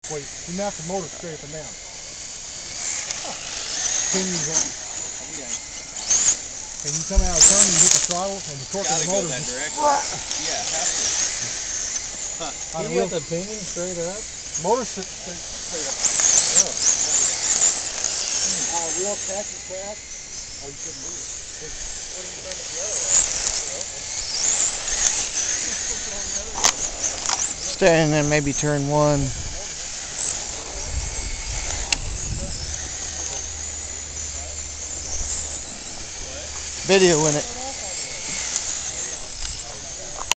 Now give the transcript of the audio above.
Wait, you knock the motor straight up and down. Pinions on. And you come out of turn, you hit the throttle, and the torque of the motor. That direction. Yeah, it has to. Can you get the pinion straight up? Motor straight up. Real tacky track. Oh, you couldn't do it. What are you trying to go? Stay and then maybe turn one. Video in it.